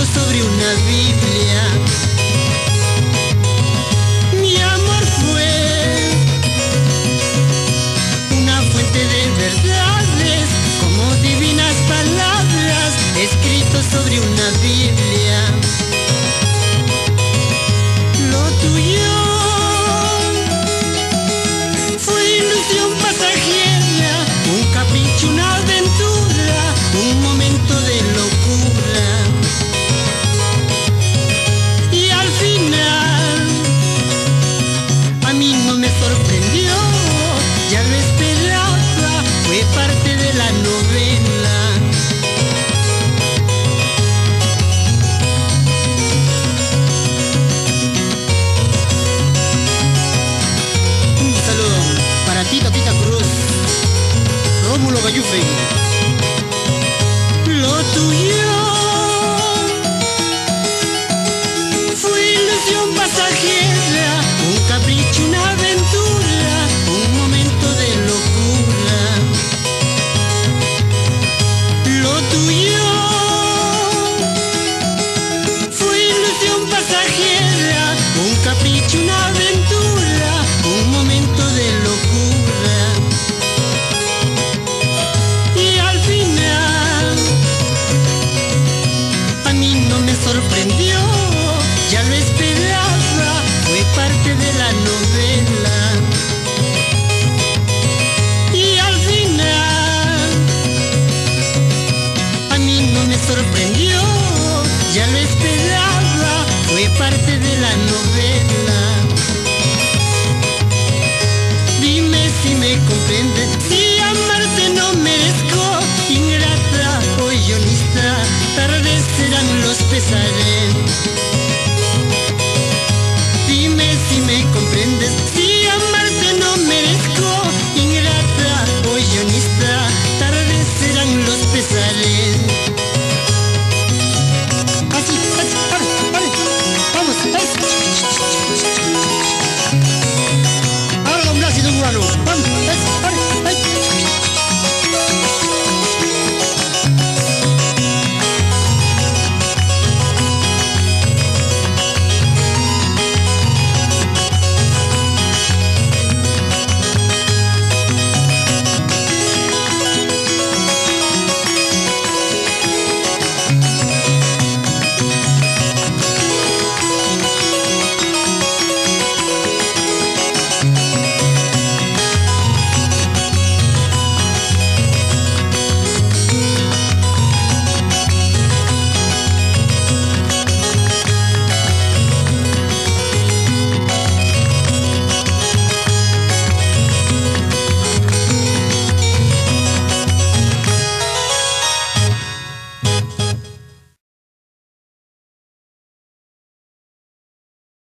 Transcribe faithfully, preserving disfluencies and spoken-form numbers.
sobre una Biblia. Mi amor fue una fuente de verdades, como divinas palabras, escrito sobre una Biblia. Lo tuyo fue ilusión pasajera, un capricho, una aventura, un momento de locura. Y al final a mí no me sorprendió, ya lo esperaba, fue parte de la novela. Un saludo para Tita Tita Cruz, Rómulo Gallufe. Lo tuyo fue ilusión pasajera, un capricho, una aventura, un momento de locura. Lo tuyo fue ilusión pasajera, un capricho, una aventura, un momento de locura. Y al final a mí no me sorprendió, ya lo esperaba, fue parte de la novela. Y al final a mí no me sorprendió, ya lo esperaba, fue parte de la novela. Dime si me comprendes, si amarte no merezco, ingrata o illonista, tardes serán los pesares.